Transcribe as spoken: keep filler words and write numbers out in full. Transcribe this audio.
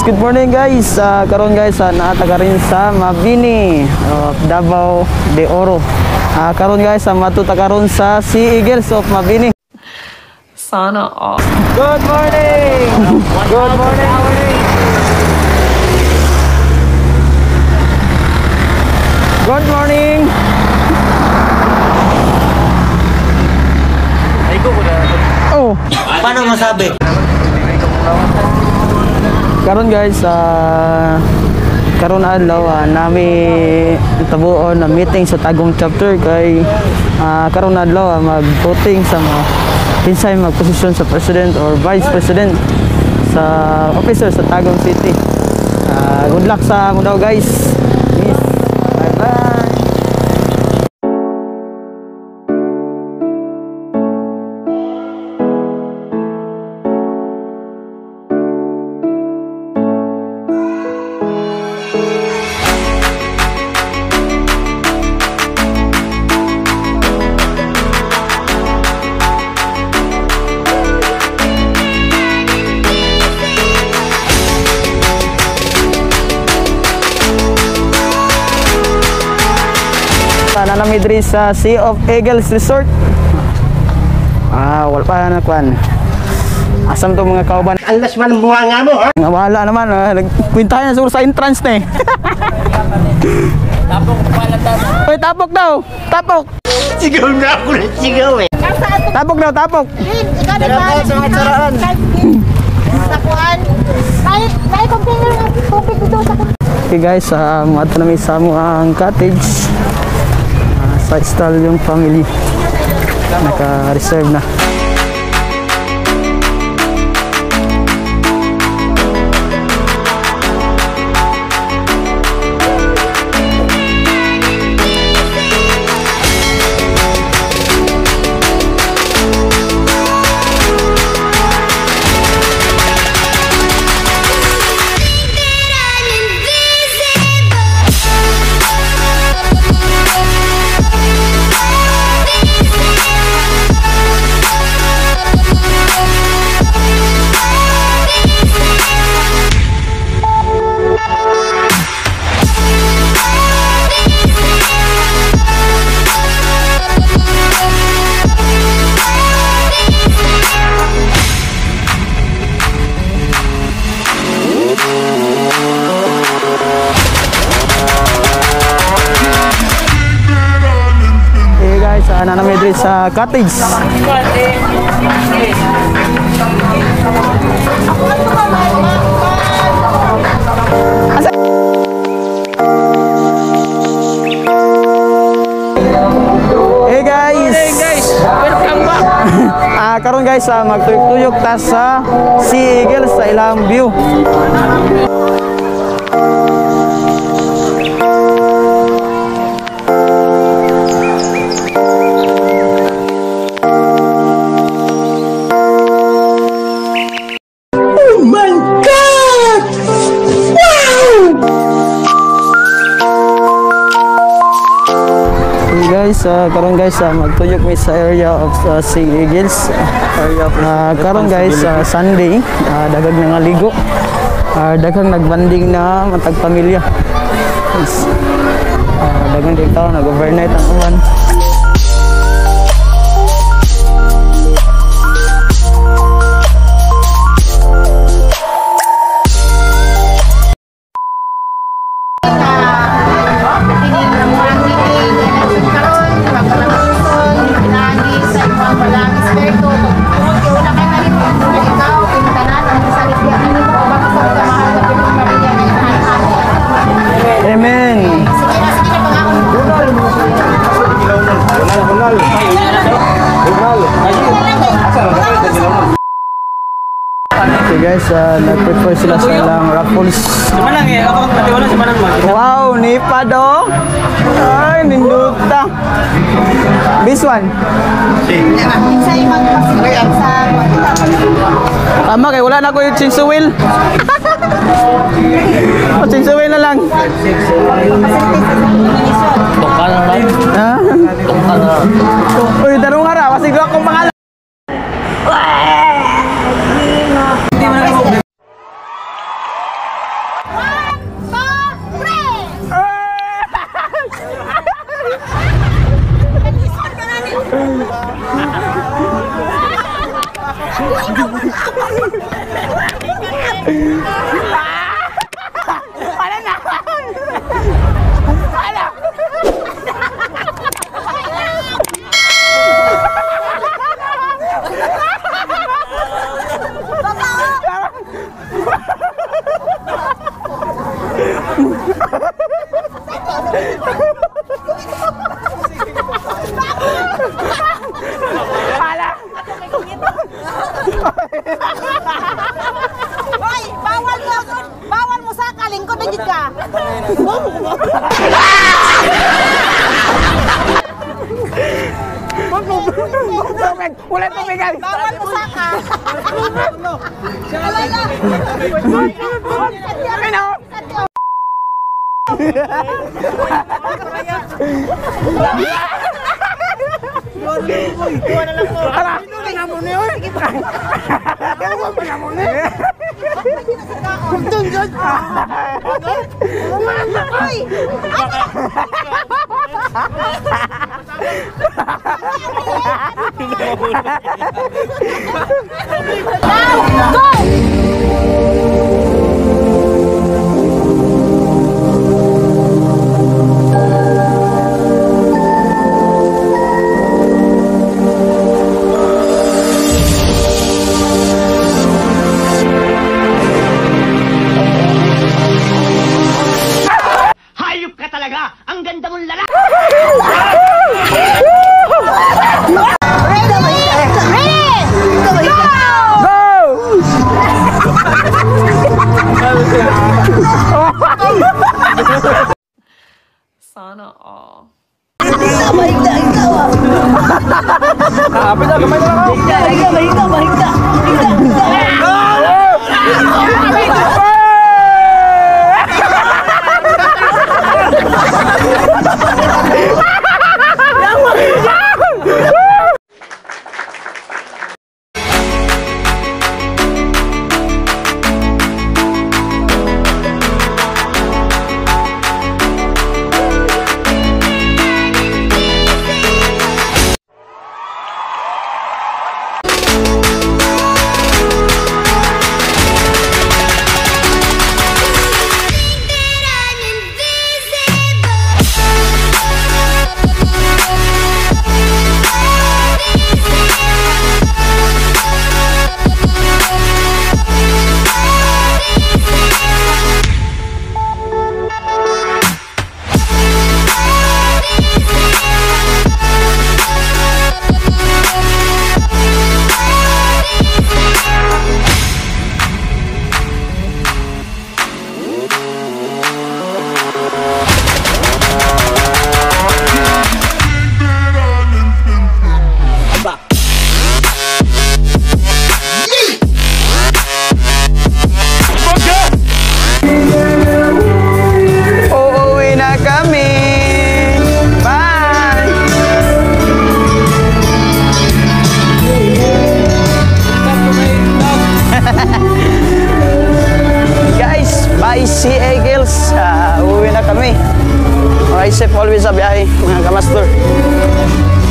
good morning guys. Uh, karon guys, uh, naata ka rin sa Mabini, uh, Davao de Oro. Uh, karon guys, uh, matuta karon sa Sea Eagles of Mabini. Sana all. Good morning. Good morning. Good morning. Oh, paano masabi? karon guys, uh, karon adlaw uh, nami tabuon na meeting sa Tagum chapter kay uh, karon adlaw uh, mag-voting sa mga pinsay magposisyon sa president or vice president sa officer sa Tagum City. Uh, good luck sa mo daw guys. Peace. Bye bye. Nanami diri sa Sea of Eagles Resort. Ah, wala pa na kwan. Asam to mga kauban. Alas man ang buha nga mo, ha? Nga wala naman, ah, nagkwintahan na siguro sa entrance na eh. Tapok pala tapok. Uy, tapok daw. Tapok. Sigaw na ako na sigaw eh. Tapok daw, tapok. Ikaw na ba? Sa mga charaan. Sakuan. Kahit, kahit container ng tubig dito sa kuwan. Okay guys, uh, mato namin sa ang cottage. Sa style yung family naka-reserve na. Sana na may sa cottage. Hey guys. Hey guys, welcome back. Ah, karon guys, uh, magtuyok-tuyok ta sa Sea Eagles sa ilang view. Guys, uh, karon guys, uh, magtuyok mi sa area of uh, Sea Eagles. Area of uh, karon guys, uh, Sunday, uh, daghang nangaligo. Uh, daghang nagbanding na matag pamilya. Guys, uh, daghang din tao nag-overnight ang uwan. Amen. Okay guys, uh, nag-prepare sila sa ilang raffles. Semanang eh, ako patiwala semanang mag. Wow, nipa do. Ay, ninduta. This one. Sa'yo magpasigayan sa Tama kay wala na ko yung chinsuwil. O chinsuwil na lang. Tungkal na lang. Ha? Tungkal na lang. Uy, darong hara, kasi ko akong pangalan. Hoy, bawal mo ako. Bawal mo sa kalingkod na gid ka. Ulit tumigal. Bawal mo sa ka. Ano? Now, go! Hayop ka talaga! Ang ganda mong lalaki! Sana all. Uuwi na kami. Bye. Guys, bye Sea Eagles. Uh, uuwi na kami. Okay, safe always sa biyahe, mga kamaster.